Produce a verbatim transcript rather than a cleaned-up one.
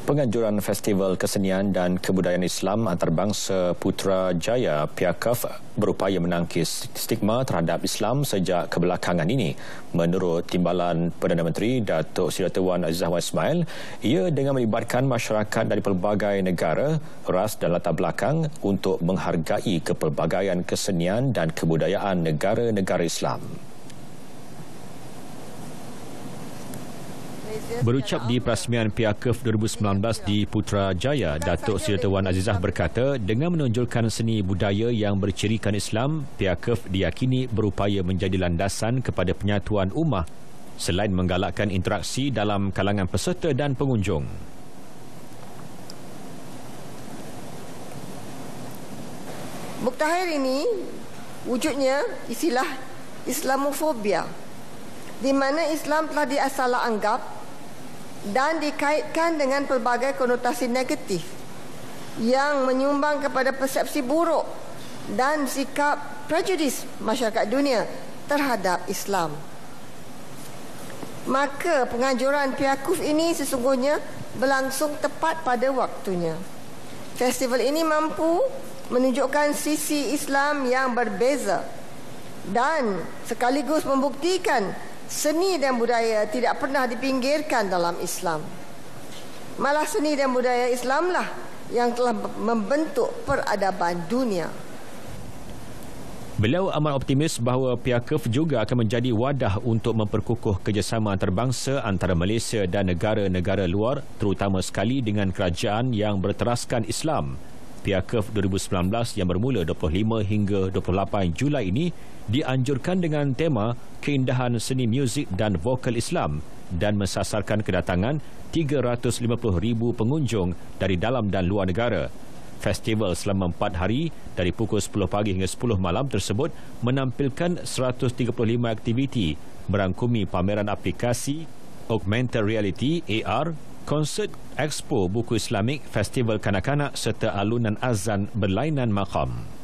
Penganjuran Festival Kesenian dan Kebudayaan Islam Antarabangsa Putrajaya P I A K F berupaya menangkis stigma terhadap Islam sejak kebelakangan ini. Menurut Timbalan Perdana Menteri Datuk Seri Wan Azizah Wan Ismail, ia dengan melibatkan masyarakat dari pelbagai negara, ras dan latar belakang untuk menghargai kepelbagaian kesenian dan kebudayaan negara-negara Islam. Berucap di perasmian P I A K F dua ribu sembilan belas di Putrajaya, Datuk Seri Wan Azizah berkata, dengan menonjolkan seni budaya yang bercirikan Islam, P I A K F diyakini berupaya menjadi landasan kepada penyatuan ummah selain menggalakkan interaksi dalam kalangan peserta dan pengunjung. Muktakhir ini wujudnya istilah Islamofobia, di mana Islam telah diasalah anggap dan dikaitkan dengan pelbagai konotasi negatif yang menyumbang kepada persepsi buruk dan sikap prejudis masyarakat dunia terhadap Islam. Maka penganjuran P I A K F ini sesungguhnya berlangsung tepat pada waktunya. Festival ini mampu menunjukkan sisi Islam yang berbeza dan sekaligus membuktikan seni dan budaya tidak pernah dipinggirkan dalam Islam. Malah seni dan budaya Islamlah yang telah membentuk peradaban dunia. Beliau amat optimis bahawa P I A K F juga akan menjadi wadah untuk memperkukuh kerjasama antarabangsa antara Malaysia dan negara-negara luar, terutama sekali dengan kerajaan yang berteraskan Islam. P I A K F dua ribu sembilan belas yang bermula dua puluh lima hingga dua puluh lapan Julai ini dianjurkan dengan tema keindahan seni muzik dan vokal Islam dan mensasarkan kedatangan tiga ratus lima puluh ribu pengunjung dari dalam dan luar negara. Festival selama empat hari dari pukul sepuluh pagi hingga sepuluh malam tersebut menampilkan seratus tiga puluh lima aktiviti merangkumi pameran aplikasi, augmented reality A R, konsert, expo buku Islamik, festival kanak-kanak serta alunan azan berlainan maqam.